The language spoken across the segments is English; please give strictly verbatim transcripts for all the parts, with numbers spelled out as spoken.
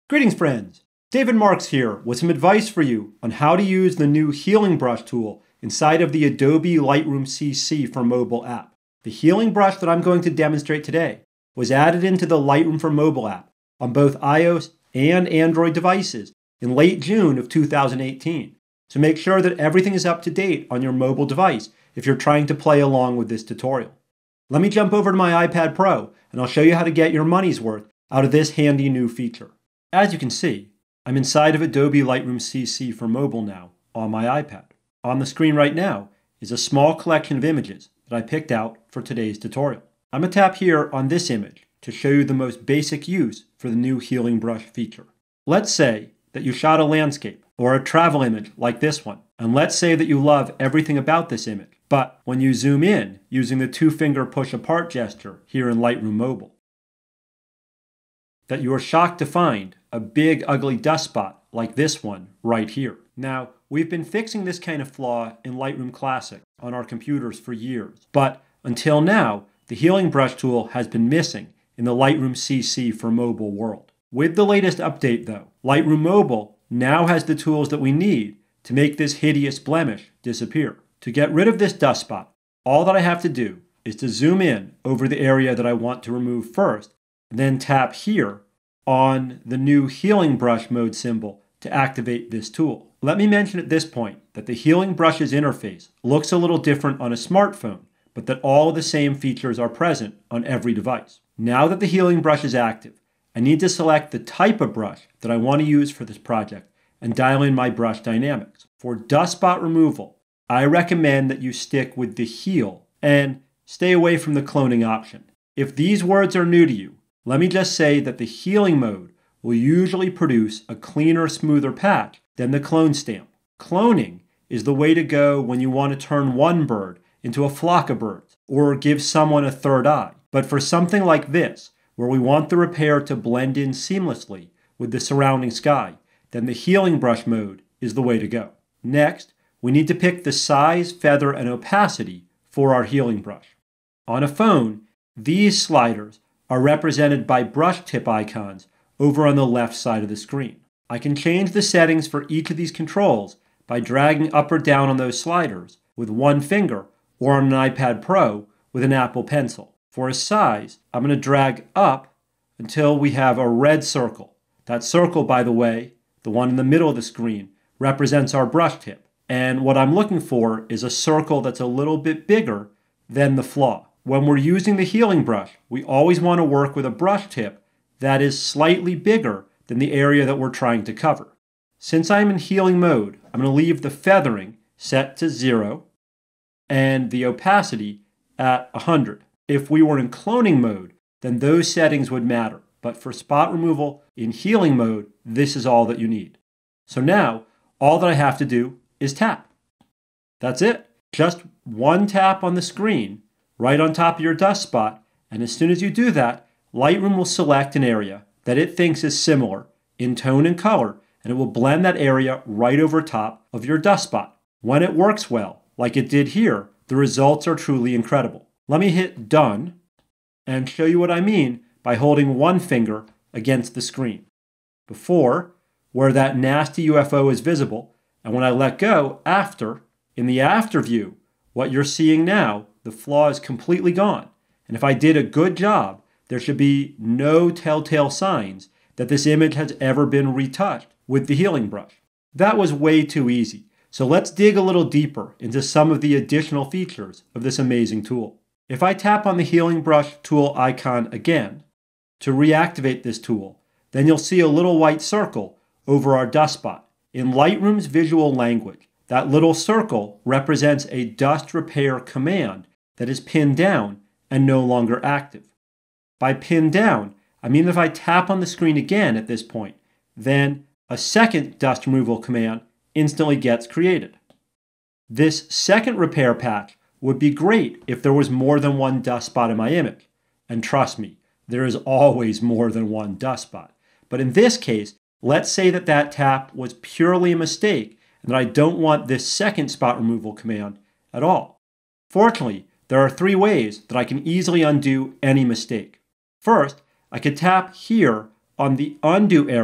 Greetings, friends. David Marks here with some advice for you on how to use the new healing brush tool inside of the Adobe Lightroom C C for Mobile app. The healing brush that I'm going to demonstrate today was added into the Lightroom for Mobile app on both iOS and Android devices in late June of two thousand eighteen. So make sure that everything is up to date on your mobile device if you're trying to play along with this tutorial. Let me jump over to my iPad Pro and I'll show you how to get your money's worth out of this handy new feature. As you can see, I'm inside of Adobe Lightroom C C for Mobile now on my iPad. On the screen right now is a small collection of images that I picked out for today's tutorial. I'm going to tap here on this image to show you the most basic use for the new healing brush feature. Let's say that you shot a landscape or a travel image like this one, and let's say that you love everything about this image, but when you zoom in using the two-finger push apart gesture here in Lightroom Mobile, that you are shocked to find a big ugly dust spot like this one right here. Now, we've been fixing this kind of flaw in Lightroom Classic on our computers for years, but until now, the healing brush tool has been missing in the Lightroom C C for Mobile world. With the latest update though, Lightroom Mobile now has the tools that we need to make this hideous blemish disappear. To get rid of this dust spot, all that I have to do is to zoom in over the area that I want to remove first, and then tap here on the new healing brush mode symbol to activate this tool. Let me mention at this point that the healing brush's interface looks a little different on a smartphone, but that all the same features are present on every device. Now that the healing brush is active, I need to select the type of brush that I want to use for this project and dial in my brush dynamics. For dust spot removal, I recommend that you stick with the heal and stay away from the cloning option. If these words are new to you, let me just say that the healing mode will usually produce a cleaner, smoother patch than the clone stamp. Cloning is the way to go when you want to turn one bird into a flock of birds or give someone a third eye. But for something like this, where we want the repair to blend in seamlessly with the surrounding sky, then the healing brush mode is the way to go. Next, we need to pick the size, feather, and opacity for our healing brush. On a phone, these sliders are represented by brush tip icons over on the left side of the screen. I can change the settings for each of these controls by dragging up or down on those sliders with one finger or on an iPad Pro with an Apple Pencil. For a size, I'm going to drag up until we have a red circle. That circle, by the way, the one in the middle of the screen, represents our brush tip. And what I'm looking for is a circle that's a little bit bigger than the flaw. When we're using the healing brush, we always want to work with a brush tip that is slightly bigger than the area that we're trying to cover. Since I'm in healing mode, I'm going to leave the feathering set to zero and the opacity at one hundred. If we were in cloning mode, then those settings would matter. But for spot removal in healing mode, this is all that you need. So now, all that I have to do is tap. That's it. Just one tap on the screen right on top of your dust spot, and as soon as you do that, Lightroom will select an area that it thinks is similar in tone and color, and it will blend that area right over top of your dust spot. When it works well, like it did here, the results are truly incredible. Let me hit Done and show you what I mean by holding one finger against the screen. Before, where that nasty U F O is visible, and when I let go, after, in the after view, what you're seeing now, the flaw is completely gone. And if I did a good job, there should be no telltale signs that this image has ever been retouched with the healing brush. That was way too easy. So let's dig a little deeper into some of the additional features of this amazing tool. If I tap on the healing brush tool icon again to reactivate this tool, then you'll see a little white circle over our dust spot. In Lightroom's visual language, that little circle represents a dust repair command that is pinned down and no longer active. By pinned down, I mean that if I tap on the screen again at this point, then a second dust removal command instantly gets created. This second repair patch would be great if there was more than one dust spot in my image. And trust me, there is always more than one dust spot. But in this case, let's say that that tap was purely a mistake and that I don't want this second spot removal command at all. Fortunately, there are three ways that I can easily undo any mistake. First, I could tap here on the undo arrow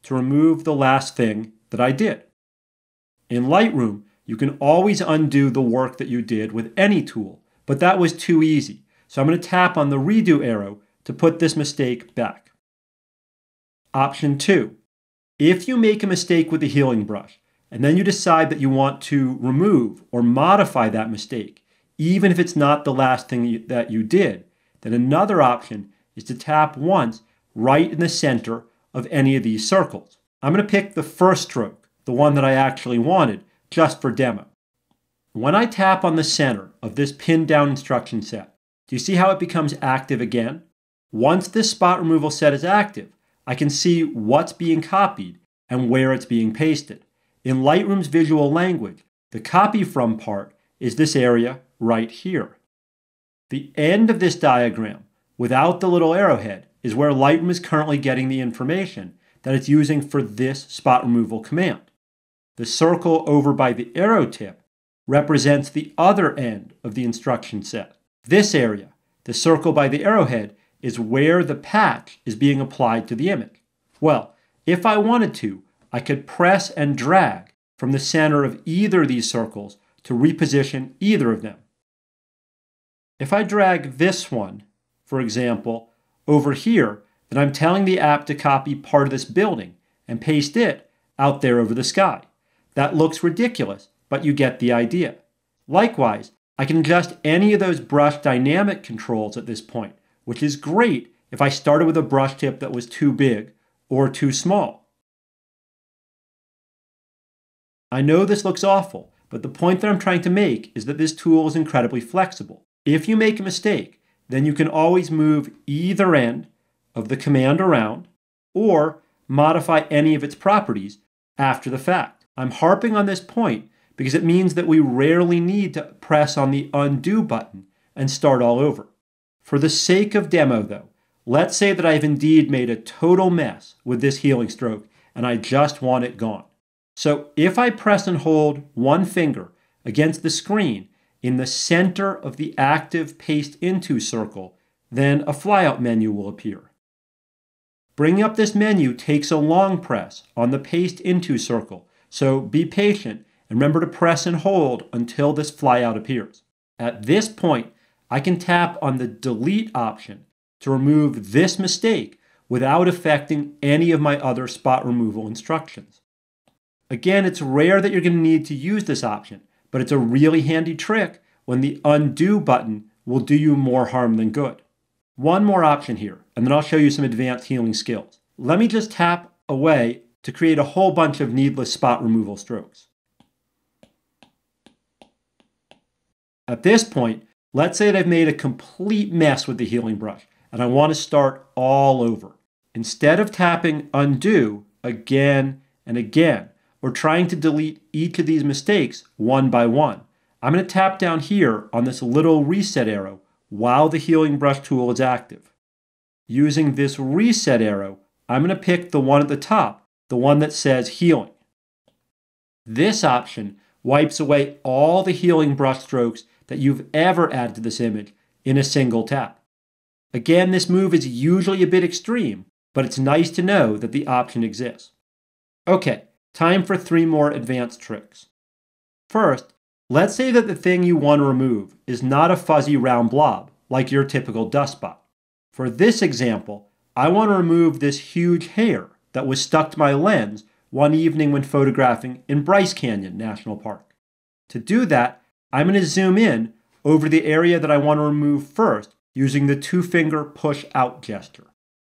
to remove the last thing that I did. In Lightroom, you can always undo the work that you did with any tool, but that was too easy. So I'm going to tap on the redo arrow to put this mistake back. Option two, if you make a mistake with the healing brush, and then you decide that you want to remove or modify that mistake, even if it's not the last thing you, that you did, then another option is to tap once right in the center of any of these circles. I'm going to pick the first stroke, the one that I actually wanted, just for demo. When I tap on the center of this pinned down instruction set, do you see how it becomes active again? Once this spot removal set is active, I can see what's being copied and where it's being pasted. In Lightroom's visual language, the copy from part is this area right here. The end of this diagram, without the little arrowhead, is where Lightroom is currently getting the information that it's using for this spot removal command. The circle over by the arrow tip represents the other end of the instruction set. This area, the circle by the arrowhead, is where the patch is being applied to the image. Well, if I wanted to, I could press and drag from the center of either of these circles to reposition either of them. If I drag this one, for example, over here, then I'm telling the app to copy part of this building and paste it out there over the sky. That looks ridiculous, but you get the idea. Likewise, I can adjust any of those brush dynamic controls at this point, which is great if I started with a brush tip that was too big or too small. I know this looks awful, but the point that I'm trying to make is that this tool is incredibly flexible. If you make a mistake, then you can always move either end of the command around or modify any of its properties after the fact. I'm harping on this point because it means that we rarely need to press on the undo button and start all over. For the sake of demo though, let's say that I've indeed made a total mess with this healing stroke and I just want it gone. So if I press and hold one finger against the screen in the center of the active paste into circle, then a flyout menu will appear. Bringing up this menu takes a long press on the paste into circle, so be patient and remember to press and hold until this flyout appears. At this point, I can tap on the delete option to remove this mistake without affecting any of my other spot removal instructions. Again, it's rare that you're going to need to use this option, but it's a really handy trick when the undo button will do you more harm than good. One more option here, and then I'll show you some advanced healing skills. Let me just tap away to create a whole bunch of needless spot removal strokes. At this point, let's say that I've made a complete mess with the healing brush, and I want to start all over. Instead of tapping undo again and again, or trying to delete each of these mistakes one by one, I'm going to tap down here on this little reset arrow while the healing brush tool is active. Using this reset arrow, I'm going to pick the one at the top, the one that says healing. This option wipes away all the healing brush strokes that you've ever added to this image in a single tap. Again, this move is usually a bit extreme, but it's nice to know that the option exists. Okay, time for three more advanced tricks. First, let's say that the thing you want to remove is not a fuzzy round blob, like your typical dust spot. For this example, I want to remove this huge hair that was stuck to my lens one evening when photographing in Bryce Canyon National Park. To do that, I'm going to zoom in over the area that I want to remove first using the two-finger push-out gesture.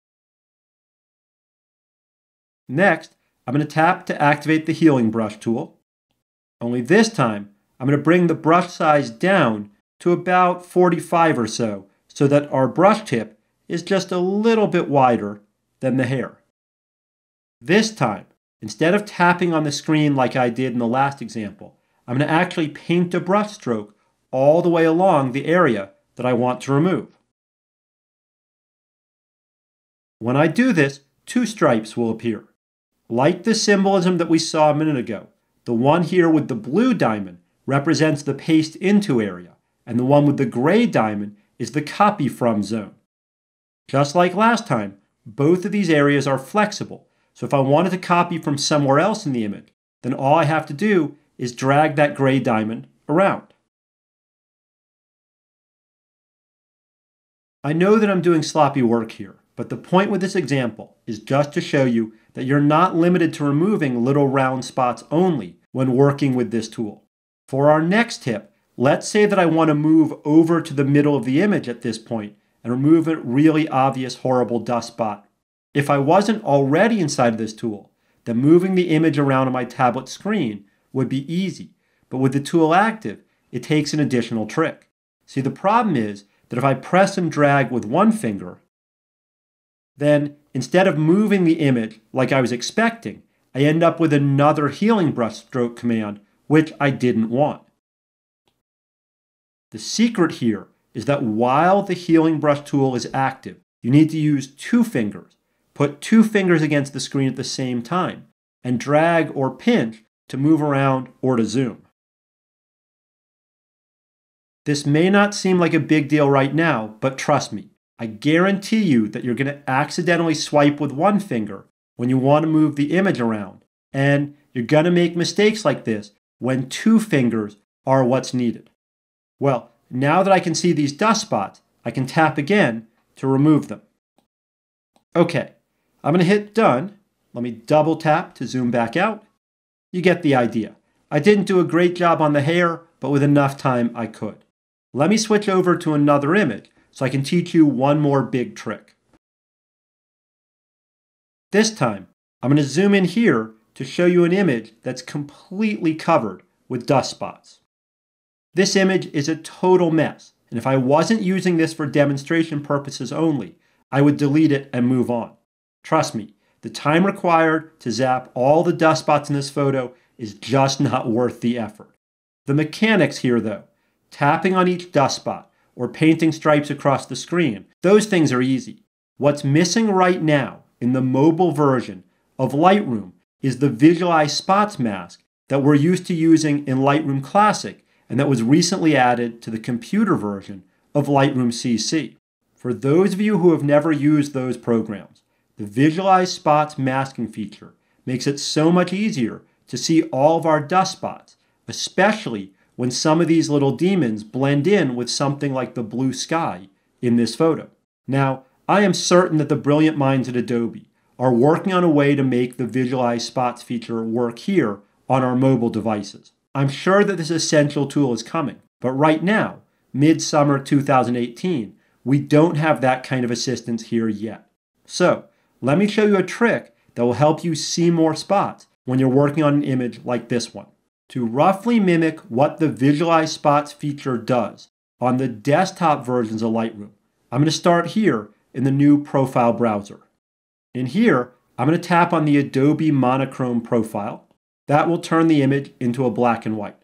Next, I'm going to tap to activate the healing brush tool. Only this time, I'm going to bring the brush size down to about forty-five or so, so that our brush tip is just a little bit wider than the hair. This time, instead of tapping on the screen like I did in the last example, I'm going to actually paint a brush stroke all the way along the area that I want to remove. When I do this, two stripes will appear. Like the symbolism that we saw a minute ago, the one here with the blue diamond represents the paste into area, and the one with the gray diamond is the copy from zone. Just like last time, both of these areas are flexible, So if I wanted to copy from somewhere else in the image, then all I have to do is drag that gray diamond around. I know that I'm doing sloppy work here, but the point with this example is just to show you that you're not limited to removing little round spots only when working with this tool. For our next tip, let's say that I want to move over to the middle of the image at this point and remove a really obvious horrible dust spot. If I wasn't already inside of this tool, then moving the image around on my tablet screen would be easy, but with the tool active, it takes an additional trick. See, the problem is that if I press and drag with one finger, then instead of moving the image like I was expecting, I end up with another healing brushstroke command, which I didn't want. The secret here is that while the healing brush tool is active, you need to use two fingers. Put two fingers against the screen at the same time, and drag or pinch to move around or to zoom. This may not seem like a big deal right now, but trust me, I guarantee you that you're going to accidentally swipe with one finger when you want to move the image around, and you're going to make mistakes like this when two fingers are what's needed. Well, now that I can see these dust spots, I can tap again to remove them. Okay, I'm going to hit done. Let me double tap to zoom back out. You get the idea. I didn't do a great job on the hair, but with enough time I could. Let me switch over to another image so I can teach you one more big trick. This time, I'm going to zoom in here to show you an image that's completely covered with dust spots. This image is a total mess, and if I wasn't using this for demonstration purposes only, I would delete it and move on. Trust me, the time required to zap all the dust spots in this photo is just not worth the effort. The mechanics here though, tapping on each dust spot or painting stripes across the screen, those things are easy. What's missing right now in the mobile version of Lightroom is the Visualize Spots mask that we're used to using in Lightroom Classic and that was recently added to the computer version of Lightroom C C. For those of you who have never used those programs, the Visualize Spots masking feature makes it so much easier to see all of our dust spots, especially when some of these little demons blend in with something like the blue sky in this photo. Now, I am certain that the brilliant minds at Adobe are working on a way to make the Visualize Spots feature work here on our mobile devices. I'm sure that this essential tool is coming, but right now, mid-summer two thousand eighteen, we don't have that kind of assistance here yet. So, let me show you a trick that will help you see more spots when you're working on an image like this one. To roughly mimic what the Visualize Spots feature does on the desktop versions of Lightroom, I'm going to start here in the new profile browser. In here, I'm going to tap on the Adobe monochrome profile. That will turn the image into a black and white.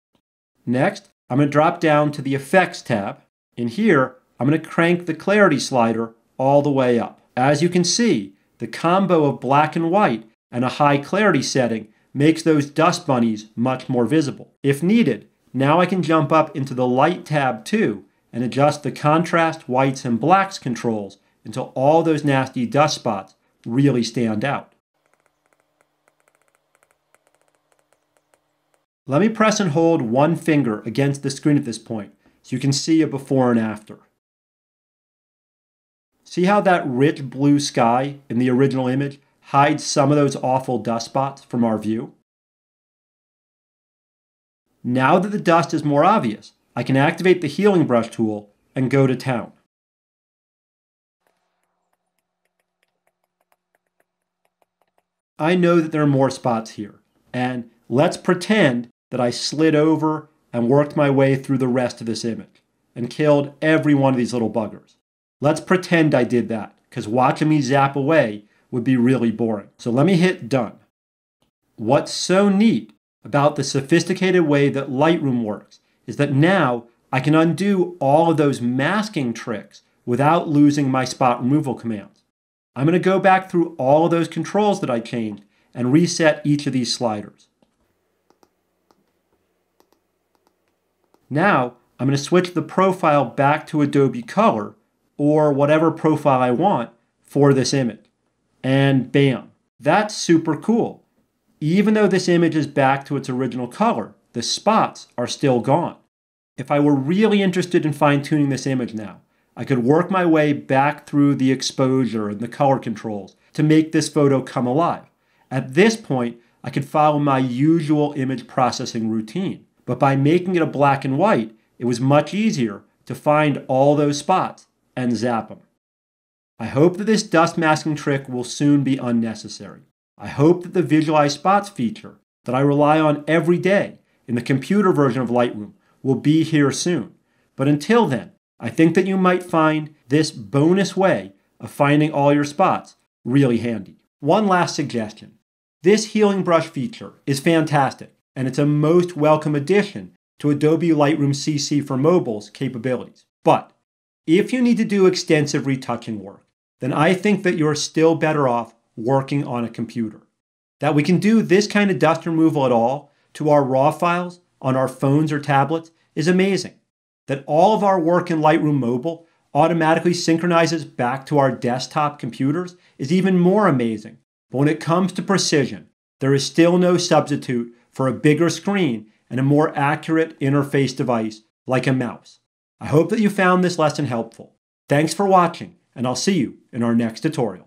Next, I'm going to drop down to the Effects tab. In here, I'm going to crank the clarity slider all the way up. As you can see, the combo of black and white and a high clarity setting makes those dust bunnies much more visible. If needed, now I can jump up into the Light tab too and adjust the contrast, whites, and blacks controls until all those nasty dust spots really stand out. Let me press and hold one finger against the screen at this point so you can see a before and after. See how that rich blue sky in the original image hides some of those awful dust spots from our view? Now that the dust is more obvious, I can activate the healing brush tool and go to town. I know that there are more spots here, and let's pretend that I slid over and worked my way through the rest of this image and killed every one of these little buggers. Let's pretend I did that, because watching me zap away would be really boring. So let me hit done. What's so neat about the sophisticated way that Lightroom works is that now I can undo all of those masking tricks without losing my spot removal commands. I'm going to go back through all of those controls that I changed and reset each of these sliders. Now I'm going to switch the profile back to Adobe Color or whatever profile I want for this image. And bam, That's super cool. Even though this image is back to its original color, the spots are still gone. If I were really interested in fine-tuning this image now, I could work my way back through the exposure and the color controls to make this photo come alive. At this point, I could follow my usual image processing routine. But by making it a black and white, it was much easier to find all those spots and zap them. I hope that this dust masking trick will soon be unnecessary. I hope that the Visualize Spots feature that I rely on every day in the computer version of Lightroom will be here soon. But until then, I think that you might find this bonus way of finding all your spots really handy. One last suggestion. This healing brush feature is fantastic, and it's a most welcome addition to Adobe Lightroom C C for Mobile's capabilities. But if you need to do extensive retouching work, then I think that you're still better off working on a computer. That we can do this kind of dust removal at all to our RAW files on our phones or tablets is amazing. That all of our work in Lightroom Mobile automatically synchronizes back to our desktop computers is even more amazing. But when it comes to precision, there is still no substitute for a bigger screen and a more accurate interface device like a mouse. I hope that you found this lesson helpful. Thanks for watching, and I'll see you in our next tutorial.